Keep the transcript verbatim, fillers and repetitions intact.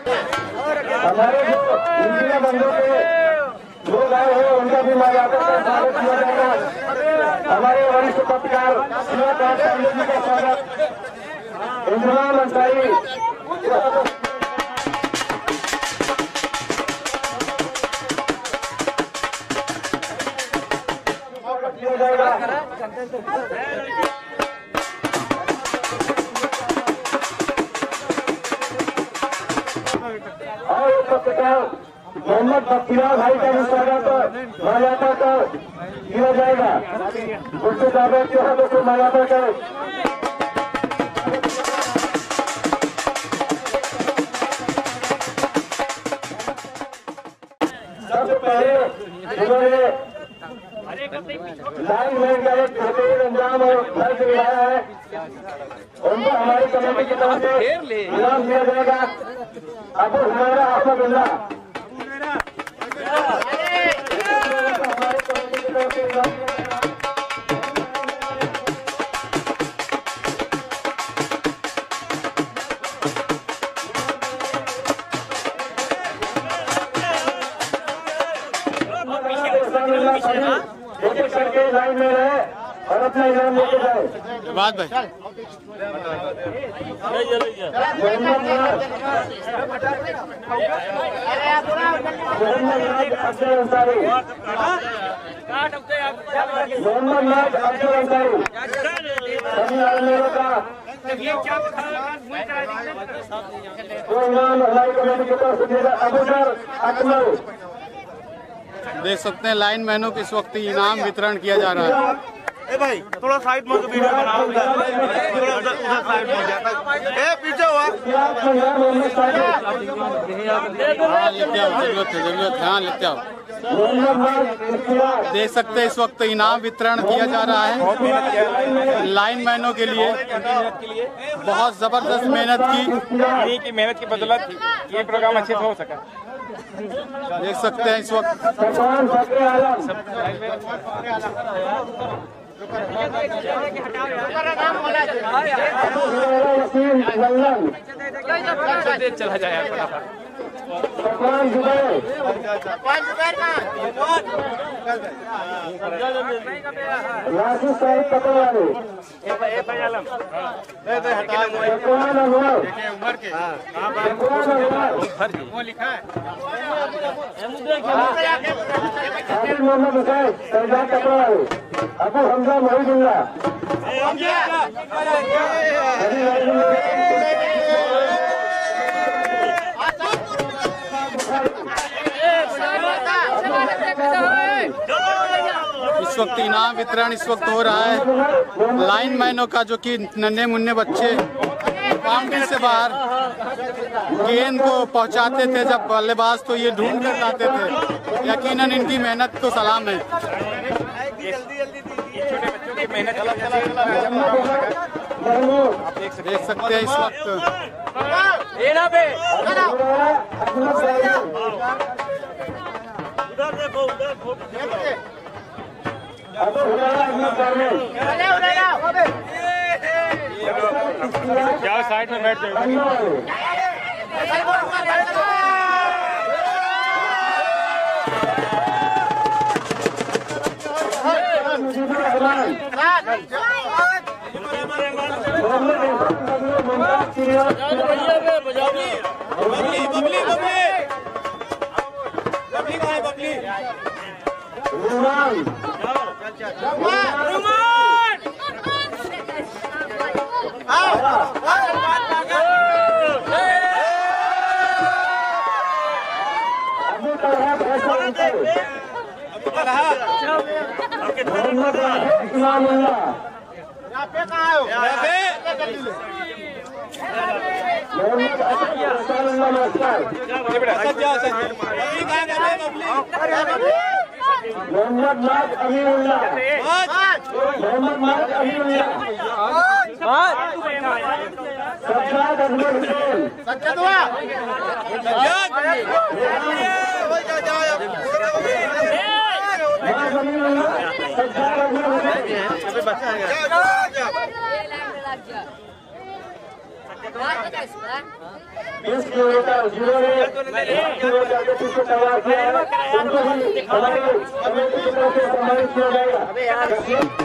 हमारे जो इंडिया बंधु के लोग आए हैं उनका भी मर्यादा का स्वागत किया जाएगा। हमारे वरिष्ठ पत्रकार शिवा पांडे जी का स्वागत, इमरान अंसारी किया जाएगा। और पत्रकार मोहम्मद बख्तियार भाई का भी स्वागत मर्यादा का किया जाएगा। उनसे ज्यादा के हाथों को मर्यादा का सबसे पहले उन्होंने लाइन में का एक बेहतरीन अंजाम और फर्ज निभाया है, उनको हमारी कमेटी की तरफ से इनाम दिया जाएगा। अबू हुमैरा अहमदुल्लाह हमारी कमेटी की तरफ से इनाम दिया जाएगा। एक एक करके लाइन में रहे और अपना इनाम लेके जाए। बात भाई मोहम्मद अफजल अंसारी, मोहम्मद नाज अफजल अंसारी तमिलनाडु का वो इनाम हमारी कमेटी की तरफ से दिया। अबूजर अकमल, देख सकते हैं लाइन मैनों को इस वक्त इनाम वितरण किया जा रहा है। ए भाई थोड़ा साइड में वीडियो बनाओ, उधर उधर साइड में जाता ए पीछे हुआ। हाँ लेते आओ, जरूरत है जरूरत है, हाँ लेते आओ। देख सकते हैं इस वक्त इनाम वितरण किया जा रहा है लाइन मैनों के लिए। बहुत जबरदस्त मेहनत की, इन्हीं की मेहनत की बदौलत ये प्रोग्राम अच्छे से हो सका। देख सकते हैं इस वक्त चला जाए लिखा है मोहम्मद हुसैन सरदार कपड़ावाले, अबू हमजा मोहिदुल्लाह, इस वक्त इनाम वितरण इस वक्त हो रहा है लाइन मैनों का, जो कि नन्हे मुन्ने बच्चे बाउंड्री से बाहर गेंद को पहुंचाते थे जब बल्लेबाज, तो ये ढूंढ कर लाते थे। यकीनन इनकी मेहनत को सलाम है। छोटे बच्चों की मेहनत देख सकते हैं इस वक्त उधर देखो, उधर क्या साइड में बैठ जाओ। मोहम्मद नाज अमीरुल्लाह, मोहम्मद नाज अमीरुल्लाह, सज्जाद अहमद हुसैन, सज्जाद हुआ बीस किलोमीटर जिन्होंने किलोमीटर को तैयार किया है उनको भी हमारे कमेटी की तरफ से सम्मानित किया जाएगा।